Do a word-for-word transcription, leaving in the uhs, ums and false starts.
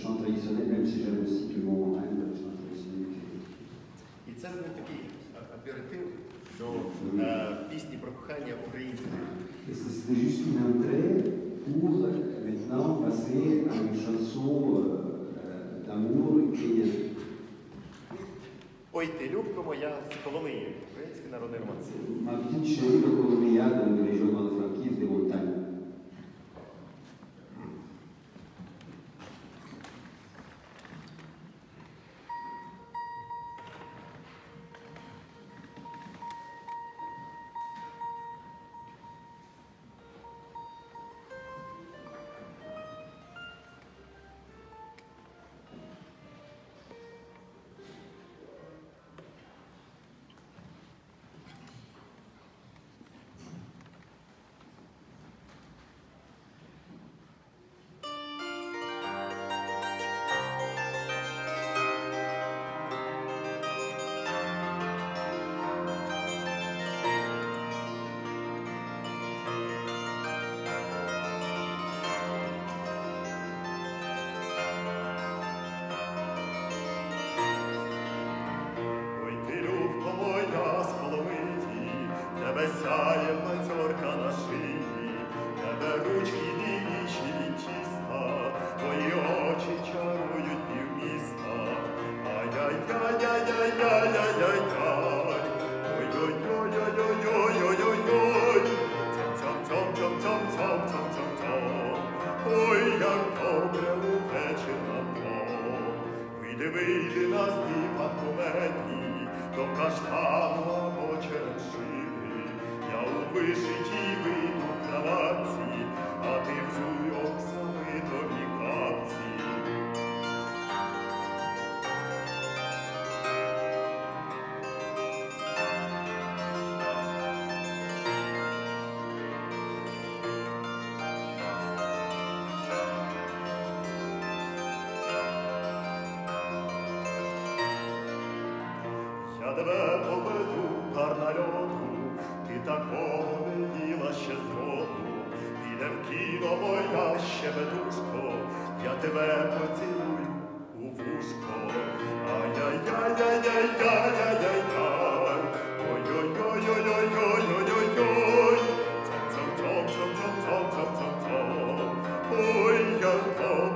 chant traditionnel, même si j'aime aussi tout le moment hein, le chant traditionnel. І це був такий аперитив до е, пісні про кохання української. Et c'était juste une entrée pour maintenant passer à une chanson euh, d'amour ukrainienne. Ой, ти, любко моя, з Коломиї, український народний романс. Ma petite chérie de Colombia, dans les régions franquistes des montagnes. Сяє платьорка на шиї, тебе ручки біліші від тіста, твої очі чарують півміста. Ай-яй-яй-яй-яй-яй-яй-яй, ой-ой-ой-ой-ой-ой-ой-ой, цям-цям-цям-цям-цям-цям-цям-цям. Ой, як добре увечір нам дом. Вийди, вийди на здипах кумедні, до каштану або черемшини. Я у вишитій вийду краватці, а ти взуй оксамитові капці. Я тебе поведу, гарна льоду, ти такого не їла ще зроду. Піде в кіно моя щебетушко, я тебе поцілую у вушко. Ай-яй-яй-яй-яй-яй-яй-яй, ой-ой-ой-ой-ой-ой-ой-ой, цам-цам-цам-цам-цам-цам-цам-цам. Ой, як добре